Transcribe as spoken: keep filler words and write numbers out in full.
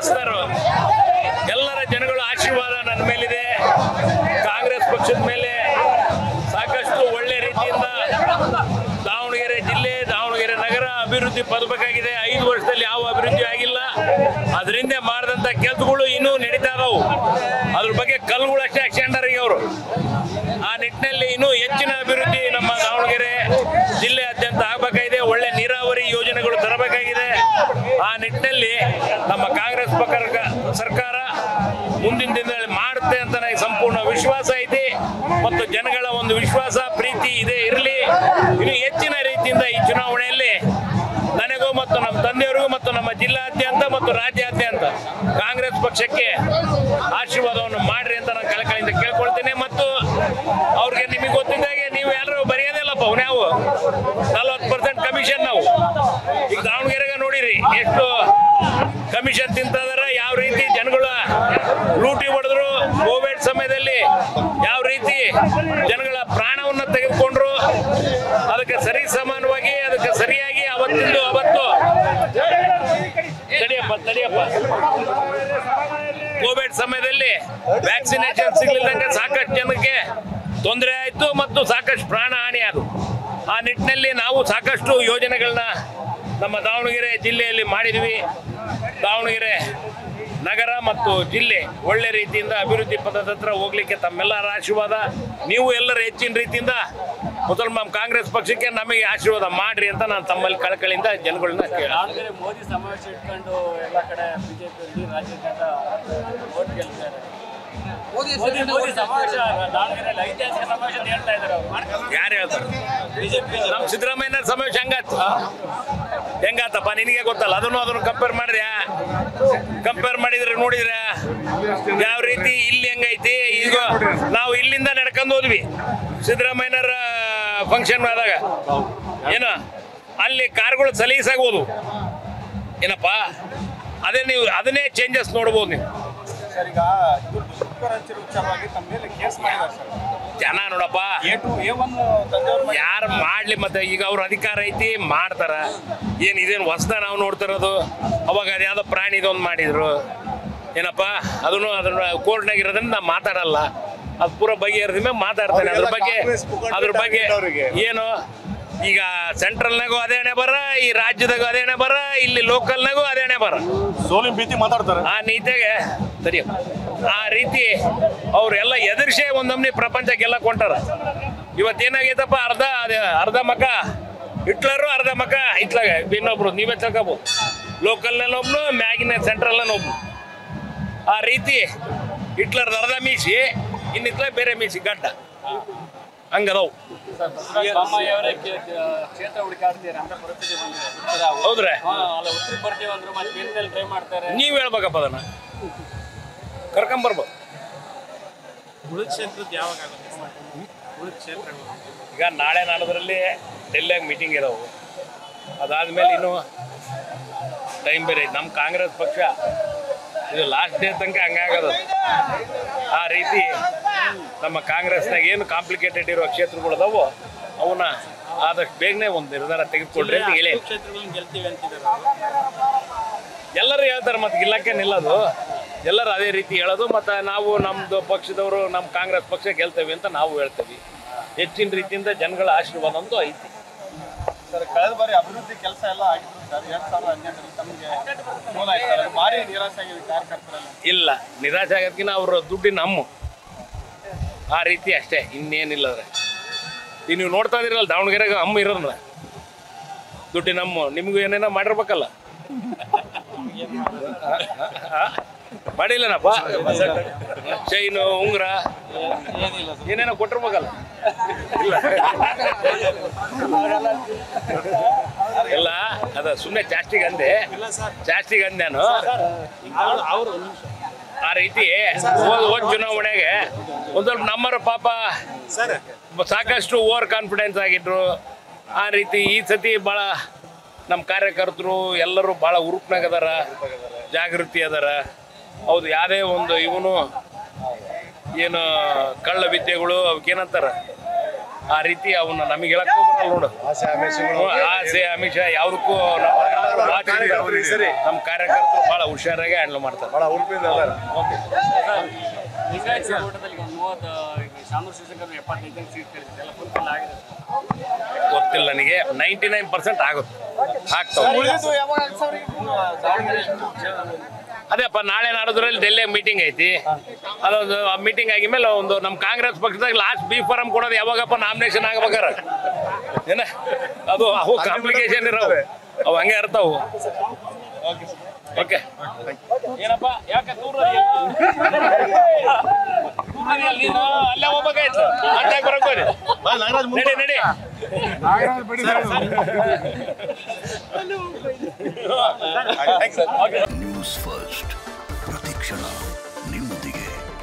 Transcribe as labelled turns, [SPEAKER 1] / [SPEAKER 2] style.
[SPEAKER 1] ಕೆಲಸದಾರರು ಎಲ್ಲರ ಜನಗಳ ಆಶೀರ್ವಾದ ನನ್ನ ಮೇಲಿದೆ. ಕಾಂಗ್ರೆಸ್ ಪಕ್ಷದ ಮೇಲೆ ಸಾಕಷ್ಟು ಒಳ್ಳೆ ರೀತಿಯಿಂದ ದಾವಣಗೆರೆ ಜಿಲ್ಲೆ ದಾವಣಗೆರೆ ನಗರ ಅಭಿವೃದ್ಧಿ ಪದಬೇಕಾಗಿದೆ. ಐದು ವರ್ಷದಲ್ಲಿ ಯಾವ ಅಭಿವೃದ್ಧಿ ಆಗಿಲ್ಲ. ಅದರಿಂದ ಮಾಡಿದಂಥ ಕೆಲಸಗಳು ಇನ್ನೂ ನಡೀತಾ ಇದಾವು. ಅದ್ರ ಬಗ್ಗೆ ಕಲ್ಲುಗಳು ಅಷ್ಟೇ ಹಾಕ್ಸ್ಕೊಂಡಾರ ಈಗ ಅವರು. ಆ ನಿಟ್ಟಿನಲ್ಲಿ ಇನ್ನೂ ಹೆಚ್ಚಿನ ಅಭಿವೃದ್ಧಿ ನಮ್ಮ ದಾವಣಗೆರೆ ಜಿಲ್ಲೆಯಾದ್ಯಂತ ಆಗಬೇಕಾಗಿದೆ. ಒಳ್ಳೆ ನೀರಾವರಿ ಯೋಜನೆಗಳು ತರಬೇಕಾಗಿದೆ. ಆ ನಿಟ್ಟಿನಲ್ಲಿ ನಮ್ಮ ಕಾಂಗ್ರೆಸ್ ಸರ್ಕಾರ ಮುಂದಿನ ದಿನದಲ್ಲಿ ಮಾಡುತ್ತೆ ಅಂತ ನನಗೆ ಸಂಪೂರ್ಣ ವಿಶ್ವಾಸ ಐತಿ ಮತ್ತು ಜನಗಳ ಒಂದು ವಿಶ್ವಾಸ ಪ್ರೀತಿ ಇದೆ ಇರಲಿ. ಇನ್ನು ಹೆಚ್ಚಿನ ರೀತಿಯಿಂದ ಈ ಚುನಾವಣೆಯಲ್ಲಿ ನನಗೂ ಮತ್ತು ನಮ್ಮ ತಂದೆಯವರಿಗೂ ಮತ್ತು ನಮ್ಮ ಜಿಲ್ಲಾದ್ಯಂತ ಮತ್ತು ರಾಜ್ಯಾದ್ಯಂತ ಕಾಂಗ್ರೆಸ್ ಪಕ್ಷಕ್ಕೆ ಆಶೀರ್ವಾದವನ್ನು ಮಾಡ್ರಿ ಅಂತ ನಾನು ಕಳಕಳಿಯಿಂದ ಕೇಳ್ಕೊಳ್ತೇನೆ. ಮತ್ತು ಅವ್ರಿಗೆ ನಿಮಗೆ ಗೊತ್ತಿದ್ದಾಗೆ ನೀವು ಎಲ್ಲರೂ ಬರೆಯೋದಿಲ್ಲಪ್ಪ ನಾವು ನಲ್ವತ್ತು ಪರ್ಸೆಂಟ್ ಕಮಿಷನ್ ನಾವು ಈಗ ದಾವಣಗೆರೆಗೆ ನೋಡಿರಿ ಎಷ್ಟು ಕಮಿಷನ್ ತಿಂತದಾರ, ಯಾವ ರೀತಿ ಜನಗಳ ಲೂಟಿ ಹೊಡೆದ್ರು, ಕೋವಿಡ್ ಸಮಯದಲ್ಲಿ ಯಾವ ರೀತಿ ಜನಗಳ ಪ್ರಾಣವನ್ನು ತೆಗೆದುಕೊಂಡ್ರು. ಅದಕ್ಕೆ ಸರಿ ಸಮಾನವಾಗಿ ಅದಕ್ಕೆ ಸರಿಯಾಗಿ ಅವತ್ತಿಂದು ಅವತ್ತು ತಡಿಯಪ್ಪ ತಡಿಯಪ್ಪ ಕೋವಿಡ್ ಸಮಯದಲ್ಲಿ ವ್ಯಾಕ್ಸಿನೇಷನ್ ಸಿಗ್ಲಿಲ್ಲಂಗೆ ಸಾಕಷ್ಟು ಜನಕ್ಕೆ ತೊಂದರೆ ಆಯಿತು ಮತ್ತು ಸಾಕಷ್ಟು ಪ್ರಾಣ ಹಾನಿ ಆದವು. ಆ ನಿಟ್ಟಿನಲ್ಲಿ ನಾವು ಸಾಕಷ್ಟು ಯೋಜನೆಗಳನ್ನ ನಮ್ಮ ದಾವಣಗೆರೆ ಜಿಲ್ಲೆಯಲ್ಲಿ ಮಾಡಿದ್ವಿ. ದಾವಣಗೆರೆ ನಗರ ಮತ್ತು ಜಿಲ್ಲೆ ಒಳ್ಳೆ ರೀತಿಯಿಂದ ಅಭಿವೃದ್ಧಿ ಪಥದ ಹತ್ರ ಹೋಗ್ಲಿಕ್ಕೆ ತಮ್ಮೆಲ್ಲರ ಆಶೀರ್ವಾದ, ನೀವು ಎಲ್ಲರ ಹೆಚ್ಚಿನ ರೀತಿಯಿಂದ ಮುಸಲ್ಮಾನ್ ಕಾಂಗ್ರೆಸ್ ಪಕ್ಷಕ್ಕೆ ನಮಗೆ ಆಶೀರ್ವಾದ ಮಾಡ್ರಿ ಅಂತ ನಾನು ತಮ್ಮಲ್ಲಿ ಕಳಕಳಿಯಿಂದ ಜನಗಳನ್ನ ಕೇಳಿ.
[SPEAKER 2] ಮೋದಿ ಸಮಾವೇಶ ಇಟ್ಕೊಂಡು ಎಲ್ಲ ಕಡೆ ಬಿಜೆಪಿ ರಾಜ್ಯಾದ್ಯಂತ ವೋಟ್ ಗೆಲ್ತಾರೆ.
[SPEAKER 1] ಯಾರು ಹೇಳ್ತಾರೆ ನಮ್ಮ ಸಿದ್ದರಾಮಯ್ಯ ಸಮಾವೇಶ ಹಂಗಾತ ಹೆಂಗಾತಪ್ಪ ನಿನಗೆ ಗೊತ್ತಲ್ಲ. ಅದನ್ನು ಅದನ್ನು ಕಂಪೇರ್ ಮಾಡಿದ್ಯಾ? ಕಂಪೇರ್ ಮಾಡಿದ್ರೆ ನೋಡಿದ್ರೆ ಯಾವ ರೀತಿ ಇಲ್ಲಿ ಹೆಂಗೈತಿ. ಈಗ ನಾವು ಇಲ್ಲಿಂದ ನಡ್ಕೊಂಡು ಹೋದ್ವಿ ಸಿದ್ದರಾಮಯ್ಯನವರ ಫಂಕ್ಷನ್ ಆದಾಗ, ಏನು ಅಲ್ಲಿ ಕಾರ್ಗಳು ಸಲೀಸಾಗಿ ಹೋದ್ವು ಏನಪ್ಪ. ಅದೇ ನೀವು ಅದನ್ನೇ ಚೇಂಜಸ್ ನೋಡ್ಬೋದು ನೀವು. ಜನ ನೋಡಪ್ಪ ಯಾರು ಮಾಡ್ಲಿ, ಮತ್ತೆ ಈಗ ಅವ್ರ ಅಧಿಕಾರ ಐತಿ ಮಾಡ್ತಾರ. ಏನ್ ಇದೇನು ಹೊಸದ ನಾವು ನೋಡ್ತಿರೋದು. ಅವಾಗ ಅದು ಯಾವ್ದೋ ಪ್ರಾಣಿ ಇದೊಂದು ಮಾಡಿದ್ರು ಏನಪ್ಪ, ಅದನ್ನು ಅದ್ರ ಕೋರ್ಟ್ನಾಗ ಇರೋದನ್ನ ನಾ ಮಾತಾಡಲ್ಲ. ಅದು ಪೂರ ಬಗೆಹರಿದ ಮೇಲೆ ಮಾತಾಡ್ತೇನೆ ಅದ್ರ ಬಗ್ಗೆ. ಅದ್ರ ಬಗ್ಗೆ ಏನು ಈಗ ಸೆಂಟ್ರಲ್ನಾಗೂ ಅದೇನೆ ಬರ, ಈ ರಾಜ್ಯದಾಗೂ ಅದೇನೆ ಬರ, ಇಲ್ಲಿ ಲೋಕಲ್ನಾಗೂ ಅದೇನೆ ಬರ.
[SPEAKER 3] ಸೋಲಿನ ಭೀತಿ ಮಾತಾಡ್ತಾರೆ
[SPEAKER 1] ಆ ನೀತಿಗೆ ಸರಿ ಆ ರೀತಿ ಅವ್ರೆಲ್ಲ ಎದುರಿಸೇ ಒಂದೊಮ್ಮೆ ಪ್ರಪಂಚ ಗೆಲ್ಲಕ್ ಹೊಂಟಾರ. ಇವತ್ತೇನಾಗೈತಪ್ಪ, ಅರ್ಧ ಅರ್ಧ ಮಕ ಹಿಟ್ಲರು ಅರ್ಧ ಮಕ ಹಿಟ್ಲಾಗ ಇನ್ನೊಬ್ರು ನೀವೇ ತಿಳ್ಕೊಬೋದು. ಲೋಕಲ್ನಲ್ಲಿ ಒಬ್ನು, ಮ್ಯಾಗಿನ ಸೆಂಟ್ರಲ್ನ ಒಬ್ನು. ಆ ರೀತಿ ಹಿಟ್ಲರ್ದ ಅರ್ಧ ಮೀಸಿ ಇನ್ನಿತ್ಲಾಗ ಬೇರೆ ಮೀಸಿ ಗಡ್ಡ ಹಂಗದವು. ಹೌದ್ರೆ ನೀವ್ ಹೇಳ್ಬೇಕಪ್ಪ ಅದನ್ನ ಕರ್ಕೊಂಬರ್ಬೋದು. ಈಗ ನಾಳೆ ನಾಡೋದ್ರಲ್ಲಿ ಡೆಲ್ಲಿಯಾಗ ಮೀಟಿಂಗ್ ಇದಾವು. ಅದಾದ್ಮೇಲೆ ಇನ್ನು ಟೈಮ್ ಬೇರೆ ಐತೆ. ನಮ್ಮ ಕಾಂಗ್ರೆಸ್ ಪಕ್ಷ ಇದು ಲಾಸ್ಟ್ ಡೇ ತನಕ ಹಂಗಾಗದ. ಆ ರೀತಿ ನಮ್ಮ ಕಾಂಗ್ರೆಸ್ನಾಗ ಏನು ಕಾಂಪ್ಲಿಕೇಟೆಡ್ ಇರೋ ಕ್ಷೇತ್ರಗಳದಾವೋ ಅವನ್ನ ಆದಷ್ಟು ಬೇಗನೆ ಒಂದು ನಿರ್ಧಾರ ತೆಗೆದುಕೊಡ್ರಿ ಅಂತ ಹೇಳಿ ಎಲ್ಲರೂ ಹೇಳ್ತಾರೆ. ಮತ್ತೆ ಗಿಲ್ಲಕ್ಕೆ ನಿಲ್ಲೋದು ಎಲ್ಲರೂ ಅದೇ ರೀತಿ ಹೇಳೋದು. ಮತ್ತು ನಾವು ನಮ್ಮದು ಪಕ್ಷದವರು ನಮ್ಮ ಕಾಂಗ್ರೆಸ್ ಪಕ್ಷ ಗೆಲ್ತೇವೆ ಅಂತ ನಾವು ಹೇಳ್ತೇವೆ. ಹೆಚ್ಚಿನ ರೀತಿಯಿಂದ ಜನಗಳ ಆಶೀರ್ವಾದ ಅಂತೂ ಐತಿ.
[SPEAKER 3] ಸರ್, ಕಳೆದ ಬಾರಿ ಅಭಿವೃದ್ಧಿ ಕೆಲಸ ಎಲ್ಲ ಆಗಿತ್ತು ಸರ್. ಎರಡ್ ಸಾವಿರದ ಹನ್ನೆರಡರಲ್ಲಿ ತಮಗೆ ಭಾರಿ ನಿರಾಸೆ ಆಗಿದೆ ಕಾರ್ಯಕರ್ತರೆಲ್ಲ.
[SPEAKER 1] ಇಲ್ಲ, ನಿರಾಶೆ ಆಗೋದಕ್ಕಿಂತ ಅವ್ರ ದುಡ್ಡಿನ ನಮ್ಮ ಆ ರೀತಿ ಅಷ್ಟೇ, ಇನ್ನೇನಿಲ್ಲ. ಅದ್ರೆ ಈಗ ನೀವು ನೋಡ್ತಾ ಇದ್ದೀರಲ್ಲ ದಾವಣಗೆರೆಗೆ ಅಮ್ಮ ಇರೋದ್ರ ದುಡ್ಡಿನ ನಮ್ಮ. ನಿಮಗೂ ಏನೇನೋ ಮಾಡಿರ್ಬೇಕಲ್ಲ, ಮಾಡಿಲ್ಲನಪ್ಪ. ಚೈನು ಉಂಗುರ ಏನೇನೋ ಕೊಟ್ಟಿರ್ಬೇಕಲ್ಲ. ಇಲ್ಲ ಎಲ್ಲ ಅದ ಸುಮ್ಮನೆ ಜಾಸ್ತಿಗೆ ಅಂದೆ ಜಾಸ್ತಿಗೆ ಅಂದೆ ನಾನು. ಆ ರೀತಿ ಹೋದ್ ಚುನಾವಣೆಗೆ ಒಂದ್ ಸ್ವಲ್ಪ ನಮ್ಮರ ಪಾಪ ಸಾಕಷ್ಟು ಓವರ್ ಕಾನ್ಫಿಡೆನ್ಸ್ ಆಗಿದ್ರು. ಆ ರೀತಿ ಈ ಸತಿ ಭಾಳ ನಮ್ಮ ಕಾರ್ಯಕರ್ತರು ಎಲ್ಲರೂ ಭಾಳ ಹುರುಪ್ನಾಗ ಅದಾರ, ಜಾಗೃತಿ ಅದಾರ. ಹೌದು, ಯಾವುದೇ ಒಂದು ಇವನು ಏನು ಕಳ್ಳ ವಿದ್ಯೆಗಳು ಅವಕ್ಕೇನಂತಾರ ಆ ರೀತಿ ಅವನ್ನ ನಮಗೆ ಹೇಳಕ್ ಬರಲ್ಲ ನೋಡು. ಆಸೆ ಆಮಿಷ ಯಾವುದಕ್ಕೂ ಸರಿ ನಮ್ಮ ಕಾರ್ಯಕರ್ತರು ಬಹಳ ಹುಷಾರಾಗಿ ಹ್ಯಾಂಡಲ್ ಮಾಡ್ತಾರೆ.
[SPEAKER 3] ಬಹಳ ಉಡುಪಿಯಿಂದ ಓಕೆ
[SPEAKER 2] ಲಿಂಗಾಯತ ಓಟದಲ್ಲಿ ಒಂದು ಮೂವತ್ತು ಶಾಮೂರ್ ಶಿವಶಂಕರ್ ಎಪ್ಪತ್ತೈದು ಜನ ಸೀಟ್ ಕರೀತಾರೆ ಎಲ್ಲ ಫುಲ್ಫಿಲ್ ಆಗಿದೆ.
[SPEAKER 1] ಗೊತ್ತಿಲ್ಲ ನನಗೆ, ನೈಂಟಿ ನೈನ್ ಪರ್ಸೆಂಟ್ ಆಗುತ್ತೆ, ಆಗ್ತಾವೆ. ಅದೇಪ್ಪ ನಾಳೆ ನಾಡೋದ್ರಲ್ಲಿ ಡೆಲ್ಲಿ ಮೀಟಿಂಗ್ ಐತಿ. ಅದೊಂದು ಮೀಟಿಂಗ್ ಆಗಿದ್ಮೇಲೆ ಒಂದು ನಮ್ಮ ಕಾಂಗ್ರೆಸ್ ಪಕ್ಷದಾಗ ಲಾಸ್ಟ್ ಬಿ ಫಾರಂ ಕೊಡೋದು ಯಾವಾಗಪ್ಪ ನಾಮಿನೇಷನ್ ಆಗ್ಬೇಕಾರ ಏನ ಅದು ಅವು ಕಾಂಪ್ಲಿಕೇಶನ್ ಇರೋವು, ಅವು ಹಂಗೆ ಇರ್ತಾವು. ಓಕೆ ಏನಪ್ಪ ಯಾಕೆ ದೂರ ಅಲ್ಲೇ ಹೋಗ್ಬೇಕಾಯ್ತು ಅಂಟಾಗ ಬರಕೋರಿ ನಡಿ ನಡಿ
[SPEAKER 4] ನ್ಯೂಸ್ ಫಸ್ಟ್ ಪ್ರತಿಕ್ಷಣ ನಿಮ್ಮೊಂದಿಗೆ.